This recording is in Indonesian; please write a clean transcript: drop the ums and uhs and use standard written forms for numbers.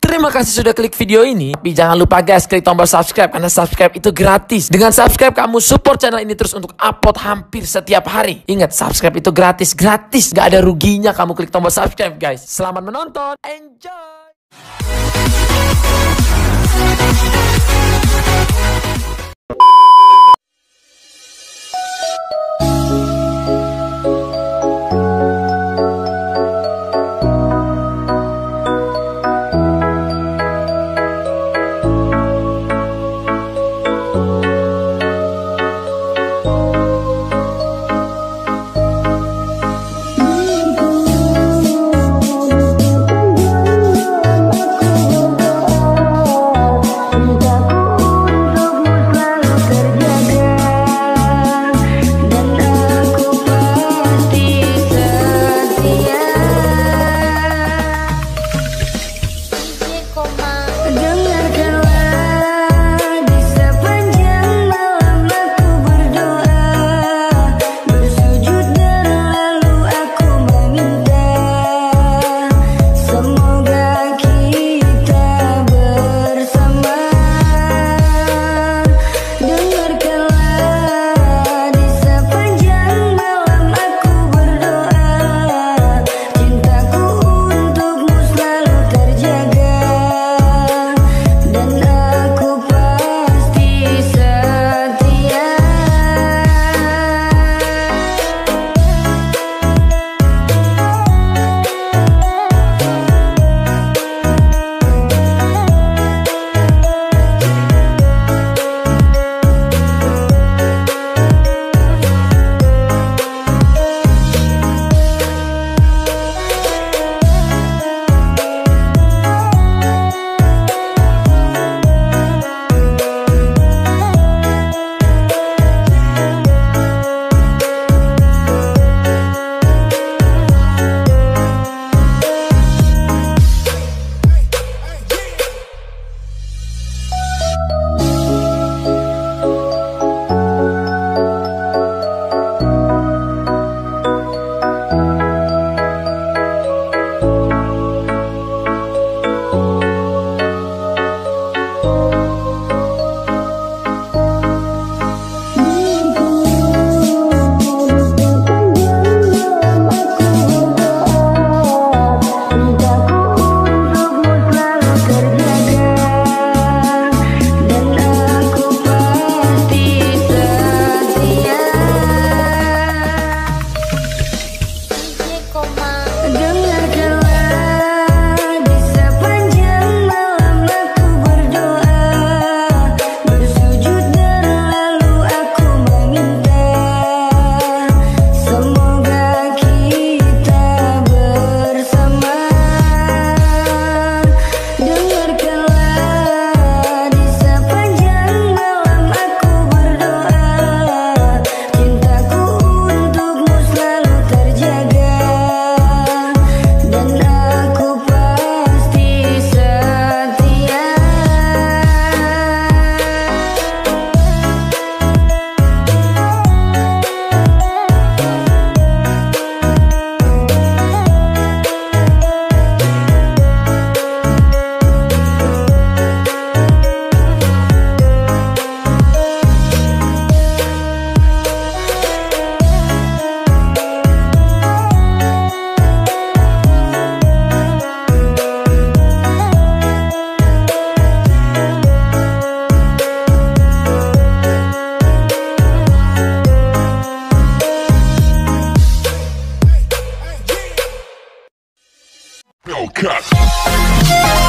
Terima kasih sudah klik video ini. Tapi jangan lupa guys, klik tombol subscribe karena subscribe itu gratis. Dengan subscribe kamu support channel ini terus untuk upload hampir setiap hari. Ingat, subscribe itu gratis. Gak ada ruginya kamu klik tombol subscribe guys. Selamat menonton. Enjoy. Cut.